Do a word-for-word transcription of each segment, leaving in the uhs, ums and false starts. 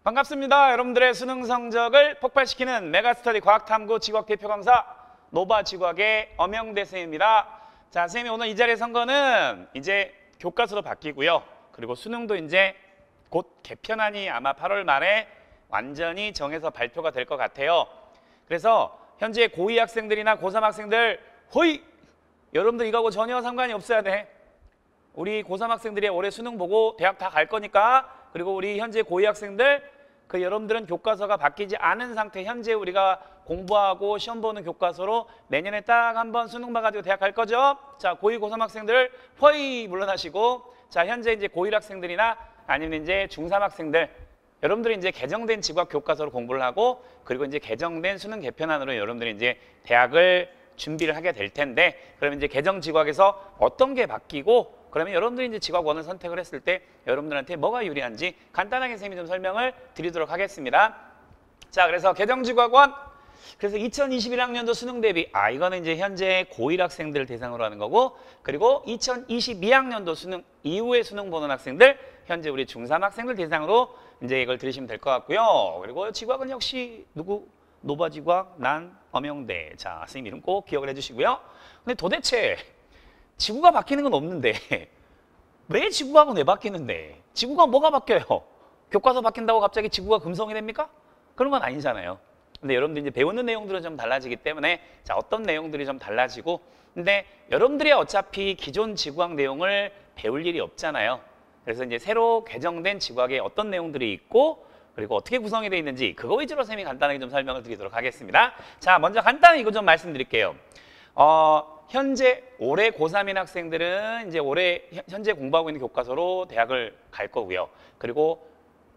반갑습니다. 여러분들의 수능 성적을 폭발시키는 메가스터디 과학탐구 지구학 대표 강사 노바 지구학의 엄영대 선생님입니다. 자, 선생님이 오늘 이 자리에 선 거는 이제 교과서로 바뀌고요. 그리고 수능도 이제 곧 개편안이 아마 팔월 말에 완전히 정해서 발표가 될 것 같아요. 그래서 현재 고이 학생들이나 고삼 학생들 호이! 여러분들 이거하고 전혀 상관이 없어야 돼. 우리 고삼 학생들이 올해 수능 보고 대학 다 갈 거니까, 그리고 우리 현재 고이 학생들 그 여러분들은 교과서가 바뀌지 않은 상태, 현재 우리가 공부하고 시험 보는 교과서로 내년에 딱 한 번 수능 봐가지고 대학 갈 거죠. 자, 고이 고삼 학생들 허이 물러나시고, 자, 현재 이제 고일 학생들이나 아니면 이제 중삼 학생들, 여러분들이 이제 개정된 지구학 교과서로 공부를 하고, 그리고 이제 개정된 수능 개편안으로 여러분들이 이제 대학을 준비를 하게 될 텐데, 그러면 이제 개정 지구학에서 어떤 게 바뀌고, 그러면 여러분들이 이제 지구학원을 선택을 했을 때 여러분들한테 뭐가 유리한지 간단하게 선생님이 좀 설명을 드리도록 하겠습니다. 자, 그래서 개정 지구학원, 그래서 이천이십일 학년도 수능 대비, 아 이거는 이제 현재 고일 학생들을 대상으로 하는 거고, 그리고 이천이십이 학년도 수능 이후에 수능 보는 학생들, 현재 우리 중삼 학생들 대상으로 이제 이걸 들으시면 될 것 같고요. 그리고 지구학은 역시 누구? 노바 지구학, 난 엄영대. 자, 선생님 이름 꼭 기억을 해주시고요. 근데 도대체 지구가 바뀌는 건 없는데 왜 지구학은 왜 바뀌는데? 지구가 뭐가 바뀌어요? 교과서 바뀐다고 갑자기 지구가 금성이 됩니까? 그런 건 아니잖아요. 근데 여러분들이 이제 배우는 내용들은 좀 달라지기 때문에, 자, 어떤 내용들이 좀 달라지고, 근데 여러분들이 어차피 기존 지구학 내용을 배울 일이 없잖아요. 그래서 이제 새로 개정된 지구학에 어떤 내용들이 있고, 그리고 어떻게 구성이 되어 있는지 그거 위주로 선생님이 간단하게 좀 설명을 드리도록 하겠습니다. 자, 먼저 간단히 이거 좀 말씀드릴게요. 어, 현재 올해 고삼인 학생들은 이제 올해 현재 공부하고 있는 교과서로 대학을 갈 거고요. 그리고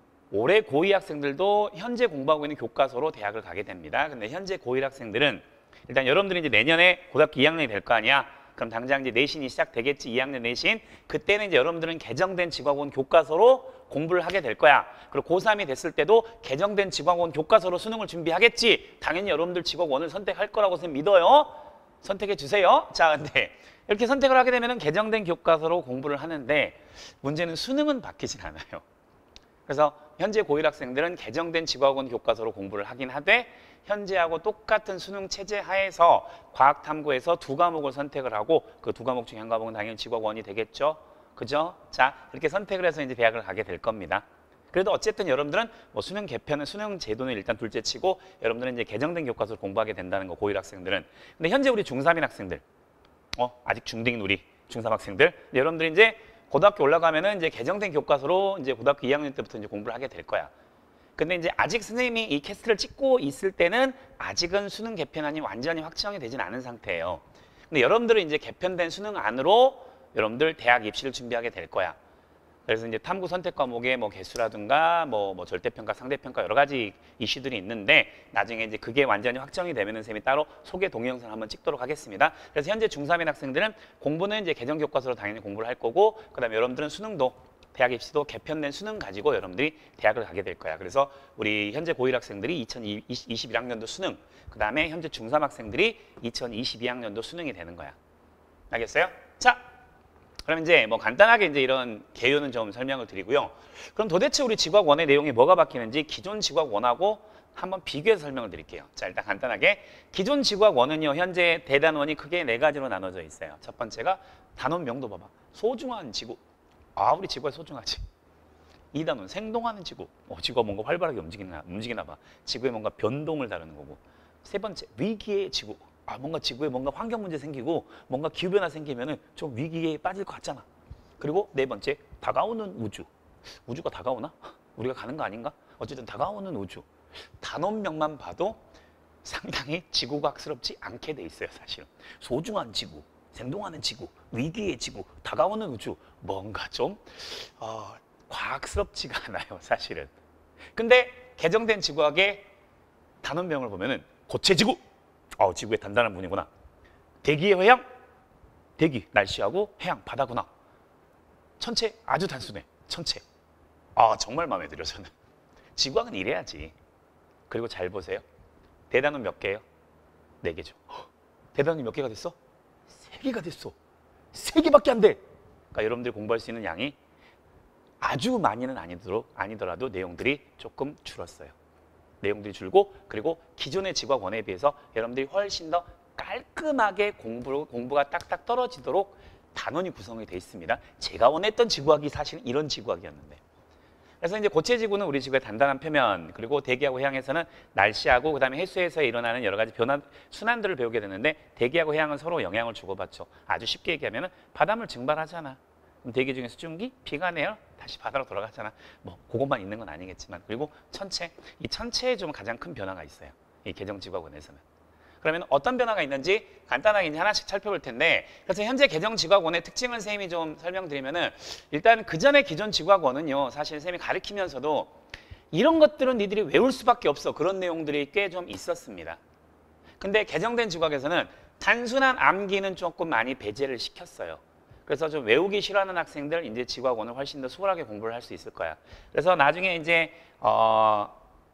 올해 고이 학생들도 현재 공부하고 있는 교과서로 대학을 가게 됩니다. 근데 현재 고일 학생들은 일단 여러분들이 이제 내년에 고등학교 이 학년이 될 거 아니야. 그럼 당장 이제 내신이 시작되겠지. 이 학년 내신. 그때는 이제 여러분들은 개정된 지구학원 교과서로 공부를 하게 될 거야. 그리고 고삼이 됐을 때도 개정된 지구학원 교과서로 수능을 준비하겠지. 당연히 여러분들 지구학원을 선택할 거라고 선생님 믿어요. 선택해 주세요. 자, 근데 이렇게 선택을 하게 되면 개정된 교과서로 공부를 하는데, 문제는 수능은 바뀌진 않아요. 그래서 현재 고일 학생들은 개정된 지구학원 교과서로 공부를 하긴 하되, 현재하고 똑같은 수능 체제 하에서 과학탐구에서 두 과목을 선택을 하고, 그 두 과목 중에 한 과목은 당연히 지구학원이 되겠죠. 그죠? 자, 이렇게 선택을 해서 이제 대학을 가게 될 겁니다. 그래도 어쨌든 여러분들은 뭐 수능 개편은, 수능 제도는 일단 둘째 치고, 여러분들은 이제 개정된 교과서를 공부하게 된다는 거, 고일 학생들은. 근데 현재 우리 중삼인 학생들, 어, 아직 중딩인 우리 중삼 학생들, 여러분들이 이제 고등학교 올라가면은 이제 개정된 교과서로 이제 고등학교 이 학년 때부터 이제 공부를 하게 될 거야. 근데 이제 아직 선생님이 이 캐스트를 찍고 있을 때는 아직은 수능 개편안이 완전히 확정이 되진 않은 상태예요. 근데 여러분들은 이제 개편된 수능 안으로 여러분들 대학 입시를 준비하게 될 거야. 그래서 이제 탐구 선택 과목의 뭐 개수라든가 뭐, 뭐 절대평가, 상대평가 여러 가지 이슈들이 있는데, 나중에 이제 그게 완전히 확정이 되면은 쌤이 따로 소개 동영상 한번 찍도록 하겠습니다. 그래서 현재 중삼인 학생들은 공부는 이제 개정 교과서로 당연히 공부를 할 거고, 그다음에 여러분들은 수능도, 대학 입시도 개편된 수능 가지고 여러분들이 대학을 가게 될 거야. 그래서 우리 현재 고일 학생들이 이천이십일 학년도 수능, 그다음에 현재 중삼 학생들이 이천이십이 학년도 수능이 되는 거야. 알겠어요? 자, 그럼 이제 뭐 간단하게 이제 이런 개요는 좀 설명을 드리고요. 그럼 도대체 우리 지구학원의 내용이 뭐가 바뀌는지 기존 지구학원하고 한번 비교해서 설명을 드릴게요. 자, 일단 간단하게 기존 지구학원은요, 현재 대단원이 크게 네 가지로 나눠져 있어요. 첫 번째가 단원명도 봐봐. 소중한 지구. 아, 우리 지구가 소중하지. 이 단원 생동하는 지구. 어, 지구가 뭔가 활발하게 움직이나, 움직이나 봐. 지구에 뭔가 변동을 다루는 거고. 세 번째, 위기의 지구. 아, 뭔가 지구에 뭔가 환경 문제 생기고 뭔가 기후변화 생기면은 좀 위기에 빠질 것 같잖아. 그리고 네 번째, 다가오는 우주. 우주가 다가오나? 우리가 가는 거 아닌가? 어쨌든 다가오는 우주. 단원명만 봐도 상당히 지구과학스럽지 않게 돼 있어요, 사실은. 소중한 지구, 생동하는 지구, 위기의 지구, 다가오는 우주. 뭔가 좀 어, 과학스럽지가 않아요, 사실은. 근데 개정된 지구학의 단원명을 보면은 고체지구. 어, 지구의 단단한 문이구나. 대기의 회양, 대기, 날씨하고 해양, 바다구나. 천체, 아주 단순해. 천체. 아, 정말 마음에 들어, 저는. 지구학은 이래야지. 그리고 잘 보세요. 대단원 몇 개예요? 네 개죠. 대단원이 몇 개가 됐어? 세 개가 됐어. 세 개밖에 안 돼. 그러니까 여러분들이 공부할 수 있는 양이 아주 많이는 아니도록, 아니더라도 내용들이 조금 줄었어요. 내용들이 줄고 그리고 기존의 지구학원에 비해서 여러분들이 훨씬 더 깔끔하게 공부, 공부가 딱딱 떨어지도록 단원이 구성이 되어 있습니다. 제가 원했던 지구학이 사실 이런 지구학이었는데. 그래서 이제 고체 지구는 우리 지구의 단단한 표면, 그리고 대기하고 해양에서는 날씨하고 그다음에 해수에서 일어나는 여러 가지 변화, 순환들을 배우게 되는데 대기하고 해양은 서로 영향을 주고받죠. 아주 쉽게 얘기하면 바닷물 증발하잖아. 그럼 대기 중에 수증기, 비가 내요. 다시 바다로 돌아가잖아. 뭐 그것만 있는 건 아니겠지만. 그리고 천체, 이 천체에 좀 가장 큰 변화가 있어요. 이 개정지구학원에서는. 그러면 어떤 변화가 있는지 간단하게 이제 하나씩 살펴볼 텐데, 그래서 현재 개정지구학원의 특징을 선생님이 좀 설명드리면은, 일단 그 전에 기존 지구학원은요, 사실 선생님이 가르치면서도 이런 것들은 니들이 외울 수밖에 없어, 그런 내용들이 꽤 좀 있었습니다. 근데 개정된 지구학에서는 단순한 암기는 조금 많이 배제를 시켰어요. 그래서 좀 외우기 싫어하는 학생들 이제 지구학원을 훨씬 더 수월하게 공부를 할 수 있을 거야. 그래서 나중에 이제 어,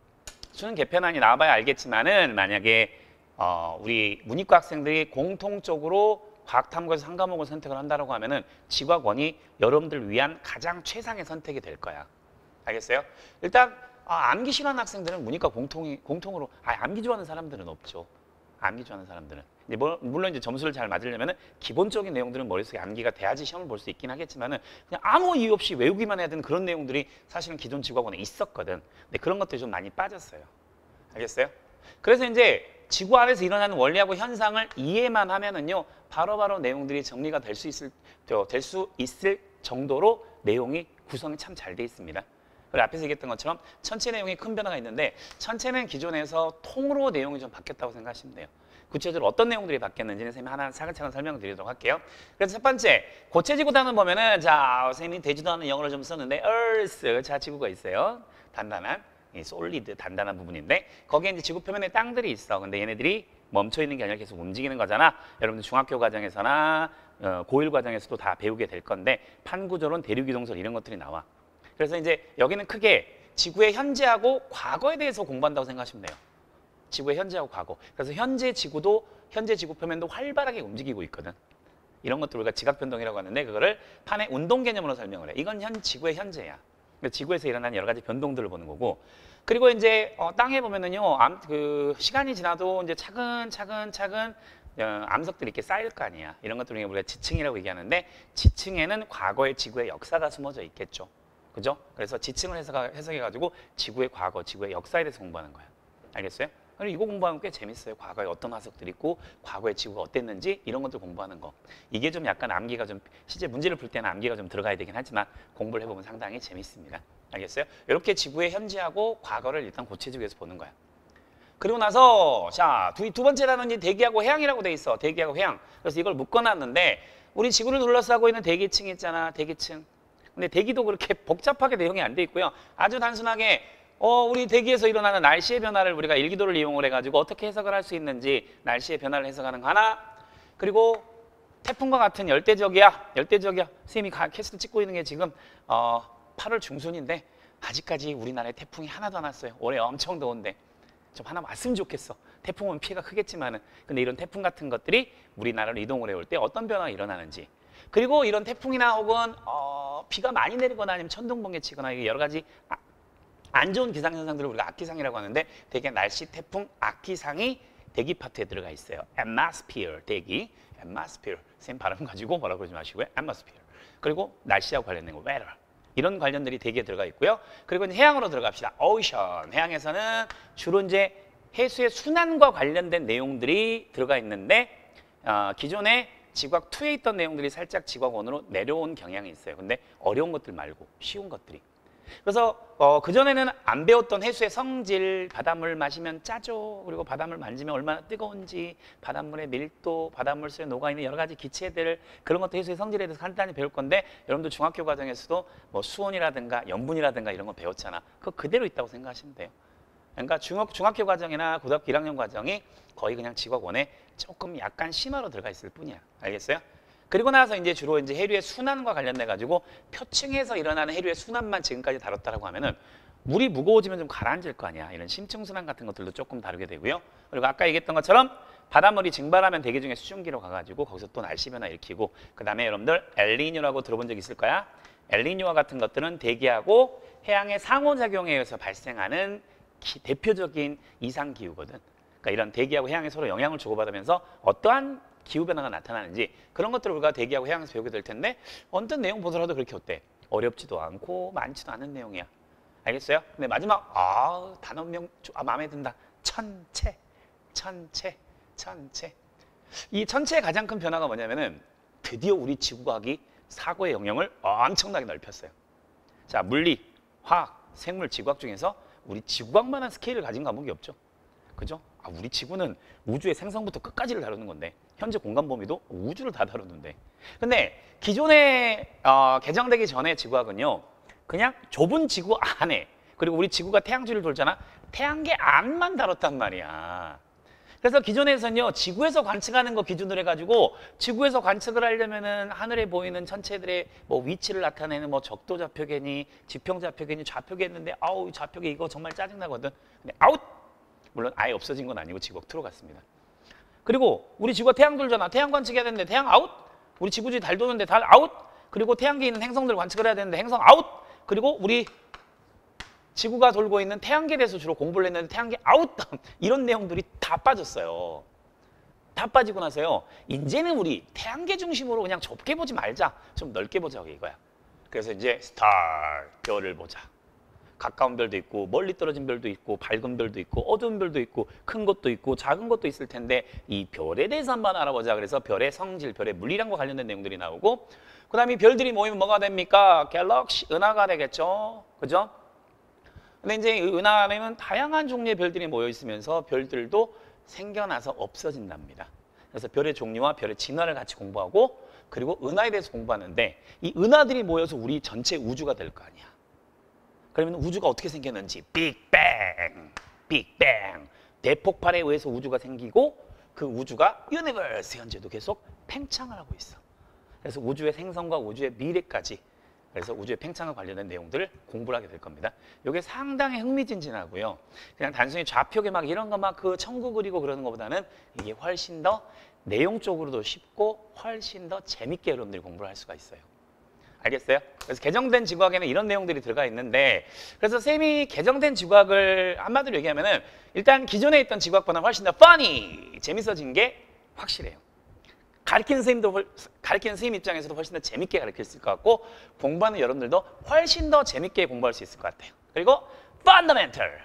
수능 개편안이 나와봐야 알겠지만은, 만약에 어, 우리 문이과 학생들이 공통적으로 과학탐구에서 한 과목을 선택을 한다고 하면은 지구학원이 여러분들 위한 가장 최상의 선택이 될 거야. 알겠어요? 일단 아, 암기 싫어하는 학생들은 문이과 공통이, 공통으로 아, 암기 좋아하는 사람들은 없죠. 암기 좋아하는 사람들은. 이제 뭐, 물론 이제 점수를 잘 맞으려면은 기본적인 내용들은 머릿속에 암기가 돼야지 시험을 볼 수 있긴 하겠지만은, 그냥 아무 이유 없이 외우기만 해야 되는 그런 내용들이 사실은 기존 지구학원에 있었거든. 근데 그런 것들이 좀 많이 빠졌어요. 알겠어요? 그래서 이제 지구 안에서 일어나는 원리하고 현상을 이해만 하면은요, 바로바로 내용들이 정리가 될 수 있을, 될 수 있을 정도로 내용이 구성이 참 잘 돼 있습니다. 그리고 앞에서 얘기했던 것처럼 천체 내용에 큰 변화가 있는데, 천체는 기존에서 통으로 내용이 좀 바뀌었다고 생각하시면 돼요. 구체적으로 어떤 내용들이 바뀌었는지는 선생님이 하나 차근차근 설명드리도록 할게요. 그래서 첫 번째, 고체지구 단원 보면은, 자, 선생님이 되지도 않은 영어를 좀 썼는데 Earth, 자, 지구가 있어요. 단단한, 이 솔리드, 단단한 부분인데, 거기에 이제 지구 표면에 땅들이 있어. 근데 얘네들이 멈춰 있는 게 아니라 계속 움직이는 거잖아. 여러분들 중학교 과정에서나 어, 고일 과정에서도 다 배우게 될 건데, 판구조론, 대륙이동설 이런 것들이 나와. 그래서 이제 여기는 크게 지구의 현재하고 과거에 대해서 공부한다고 생각하시면 돼요. 지구의 현재하고 과거. 그래서 현재 지구도, 현재 지구 표면도 활발하게 움직이고 있거든. 이런 것들 우리가 지각변동이라고 하는데, 그거를 판의 운동 개념으로 설명을 해. 이건 현 지구의 현재야. 지구에서 일어나는 여러 가지 변동들을 보는 거고, 그리고 이제 어, 땅에 보면은요, 암, 그 시간이 지나도 이제 차근차근 차근 어, 암석들이 이렇게 쌓일 거 아니야. 이런 것들을 우리가 지층이라고 얘기하는데, 지층에는 과거의 지구의 역사가 숨어져 있겠죠. 그죠? 그래서 지층을 해석, 해석해가지고 지구의 과거, 지구의 역사에 대해서 공부하는 거야. 알겠어요? 그리고 이거 공부하면 꽤 재밌어요. 과거에 어떤 화석들이 있고, 과거의 지구가 어땠는지 이런 것들 공부하는 거. 이게 좀 약간 암기가 좀, 실제 문제를 풀 때는 암기가 좀 들어가야 되긴 하지만 공부를 해보면 상당히 재밌습니다. 알겠어요? 이렇게 지구의 현재하고 과거를 일단 고체지구에서 보는 거야. 그리고 나서 자, 두, 두 번째 단원이 대기하고 해양이라고 돼 있어. 대기하고 해양. 그래서 이걸 묶어놨는데, 우리 지구를 둘러싸고 있는 대기층 있잖아. 대기층. 근데 대기도 그렇게 복잡하게 내용이 안 돼 있고요. 아주 단순하게 어, 우리 대기에서 일어나는 날씨의 변화를 우리가 일기도를 이용을 해가지고 어떻게 해석을 할 수 있는지, 날씨의 변화를 해석하는 거 하나, 그리고 태풍과 같은 열대적이야, 열대적이야. 선생님이 캐스트 찍고 있는 게 지금 어, 팔월 중순인데 아직까지 우리나라에 태풍이 하나도 안 왔어요. 올해 엄청 더운데 좀 하나 왔으면 좋겠어. 태풍은 피해가 크겠지만은, 근데 이런 태풍 같은 것들이 우리나라로 이동을 해올 때 어떤 변화가 일어나는지, 그리고 이런 태풍이나 혹은 어, 비가 많이 내리거나 아니면 천둥 번개 치거나 여러 가지 아, 안 좋은 기상현상들을 우리가 악기상이라고 하는데, 대개 날씨, 태풍, 악기상이 대기 파트에 들어가 있어요. atmosphere, 대기, atmosphere. 쌤 발음 가지고 뭐라고 그러지 마시고요. atmosphere. 그리고 날씨하고 관련된 거, weather. 이런 관련들이 대기에 들어가 있고요. 그리고 이제 해양으로 들어갑시다. ocean. 해양에서는 주로 이제 해수의 순환과 관련된 내용들이 들어가 있는데, 어, 기존에 지구학 이에 있던 내용들이 살짝 지구학 일으로 내려온 경향이 있어요. 근데 어려운 것들 말고 쉬운 것들이. 그래서 어, 그전에는 안 배웠던 해수의 성질, 바닷물 마시면 짜죠. 그리고 바닷물 만지면 얼마나 뜨거운지, 바닷물의 밀도, 바닷물 속에 녹아있는 여러 가지 기체들, 그런 것도 해수의 성질에 대해서 간단히 배울 건데, 여러분들 중학교 과정에서도 뭐 수온이라든가 염분이라든가 이런 거 배웠잖아. 그거 그대로 있다고 생각하시면 돼요. 그러니까 중학, 중학교 과정이나 고등학교 일 학년 과정이 거의 그냥 지구학 일에 조금 약간 심화로 들어가 있을 뿐이야. 알겠어요? 그리고 나서 이제 주로 이제 해류의 순환과 관련돼 가지고 표층에서 일어나는 해류의 순환만 지금까지 다뤘다라고 하면은, 물이 무거워지면 좀 가라앉을 거 아니야. 이런 심층 순환 같은 것들도 조금 다루게 되고요. 그리고 아까 얘기했던 것처럼 바닷물이 증발하면 대기 중에 수증기로 가가지고 거기서 또 날씨 변화 일으키고, 그 다음에 여러분들 엘니뇨라고 들어본 적 있을 거야. 엘니뇨와 같은 것들은 대기하고 해양의 상호작용에 의해서 발생하는 기, 대표적인 이상기후거든. 그러니까 이런 대기하고 해양이 서로 영향을 주고받으면서 어떠한 기후변화가 나타나는지 그런 것들을 우리가 대기하고 해양에서 배우게 될 텐데 어떤 내용 보더라도 그렇게 어때? 어렵지도 않고 많지도 않은 내용이야. 알겠어요? 근데 마지막 아 단어명 아, 마음에 든다. 천체, 천체, 천체. 이 천체의 가장 큰 변화가 뭐냐면은 드디어 우리 지구과학이 사고의 영역을 엄청나게 넓혔어요. 자, 물리, 화학, 생물, 지구학 중에서 우리 지구과학만한 스케일을 가진 과목이 없죠. 그죠? 아, 우리 지구는 우주의 생성부터 끝까지를 다루는 건데 현재 공간 범위도 우주를 다 다루는데 근데 기존에 어, 개정되기 전에 지구학은요 그냥 좁은 지구 안에 그리고 우리 지구가 태양주를 돌잖아 태양계 안만 다뤘단 말이야. 그래서 기존에서는요 지구에서 관측하는 거 기준으로 해가지고 지구에서 관측을 하려면은 하늘에 보이는 천체들의 뭐 위치를 나타내는 뭐 적도 좌표계니 지평 좌표계니 좌표계 했는데 아우 좌표계 이거 정말 짜증나거든. 근데 아웃! 물론 아예 없어진 건 아니고 지구학 들어갔습니다. 그리고 우리 지구가 태양 돌잖아. 태양 관측해야 되는데 태양 아웃. 우리 지구지 달 도는데 달 아웃. 그리고 태양계에 있는 행성들 관측을 해야 되는데 행성 아웃. 그리고 우리 지구가 돌고 있는 태양계에 대해서 주로 공부를 했는데 태양계 아웃. 이런 내용들이 다 빠졌어요. 다 빠지고 나서요. 이제는 우리 태양계 중심으로 그냥 좁게 보지 말자. 좀 넓게 보자 이거야. 그래서 이제 스타 별을 보자. 가까운 별도 있고 멀리 떨어진 별도 있고 밝은 별도 있고 어두운 별도 있고 큰 것도 있고 작은 것도 있을 텐데 이 별에 대해서 한번 알아보자. 그래서 별의 성질, 별의 물리량과 관련된 내용들이 나오고 그 다음에 이 별들이 모이면 뭐가 됩니까? 갤럭시, 은하가 되겠죠. 그죠? 근데 이제 은하 안에는 다양한 종류의 별들이 모여 있으면서 별들도 생겨나서 없어진답니다. 그래서 별의 종류와 별의 진화를 같이 공부하고 그리고 은하에 대해서 공부하는데 이 은하들이 모여서 우리 전체 우주가 될 거 아니야. 그러면 우주가 어떻게 생겼는지 빅뱅, 빅뱅, 대폭발에 의해서 우주가 생기고 그 우주가 유니버스 현재도 계속 팽창을 하고 있어. 그래서 우주의 생성과 우주의 미래까지 그래서 우주의 팽창과 관련된 내용들을 공부를 하게 될 겁니다. 이게 상당히 흥미진진하고요. 그냥 단순히 좌표계 막 이런 거 막 그 천구 그리고 그러는 것보다는 이게 훨씬 더 내용적으로도 쉽고 훨씬 더 재밌게 여러분들이 공부를 할 수가 있어요. 알겠어요? 그래서 개정된 지구학에는 이런 내용들이 들어가 있는데 그래서 쌤이 개정된 지구학을 한마디로 얘기하면은 일단 기존에 있던 지구학보다 훨씬 더 funny, 재밌어진 게 확실해요. 가르치는 선생님도 가르치는 선생님 입장에서도 훨씬 더 재밌게 가르칠 수 있을 것 같고 공부하는 여러분들도 훨씬 더 재밌게 공부할 수 있을 것 같아요. 그리고 fundamental,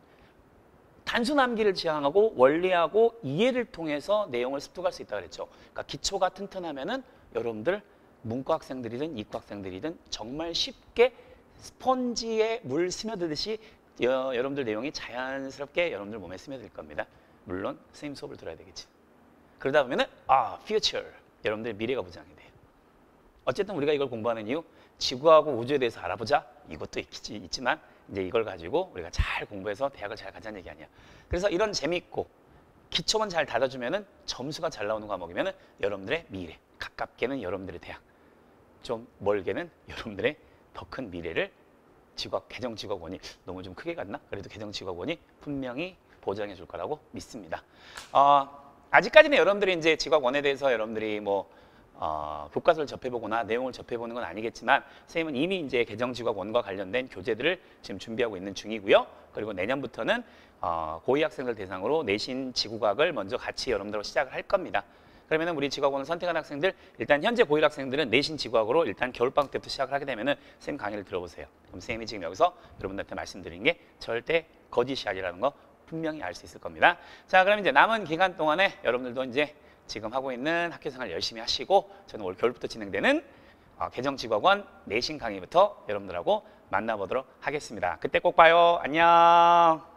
단순 암기를 지향하고 원리하고 이해를 통해서 내용을 습득할 수 있다고 그랬죠. 그러니까 기초가 튼튼하면은 여러분들 문과 학생들이든 이과 학생들이든 정말 쉽게 스펀지에 물 스며들듯이 여, 여러분들 내용이 자연스럽게 여러분들 몸에 스며들 겁니다. 물론 선생님 수업을 들어야 되겠지. 그러다 보면은 아, future, 여러분들 미래가 보장이 돼요. 어쨌든 우리가 이걸 공부하는 이유, 지구하고 우주에 대해서 알아보자. 이것도 있, 있지만 이제 이걸 가지고 우리가 잘 공부해서 대학을 잘 가자는 얘기 아니야. 그래서 이런 재밌고 기초만 잘 다뤄주면은 점수가 잘 나오는 과목이면은 여러분들의 미래, 가깝게는 여러분들의 대학, 좀 멀게는 여러분들의 더 큰 미래를 지구학, 개정지구학원이 너무 좀 크게 갔나? 그래도 개정지구학원이 분명히 보장해 줄 거라고 믿습니다. 어, 아직까지는 여러분들이 이제 지구학원에 대해서 여러분들이 뭐 어, 교과서를 접해보거나 내용을 접해보는 건 아니겠지만 선생님은 이미 이제 개정지구학원과 관련된 교재들을 지금 준비하고 있는 중이고요. 그리고 내년부터는 어, 고이 학생들 대상으로 내신 지구과학을 먼저 같이 여러분들하고 시작을 할 겁니다. 그러면 우리 지구학원을 선택한 학생들, 일단 현재 고일 학생들은 내신 지구학으로 일단 겨울방학 때부터 시작을 하게 되면은 선생님 강의를 들어보세요. 그럼 선생님이 지금 여기서 여러분들한테 말씀드린 게 절대 거짓이 아니라는 거 분명히 알 수 있을 겁니다. 자, 그럼 이제 남은 기간 동안에 여러분들도 이제 지금 하고 있는 학교생활 열심히 하시고 저는 올 겨울부터 진행되는 어, 개정지구학원 내신 강의부터 여러분들하고 만나보도록 하겠습니다. 그때 꼭 봐요. 안녕.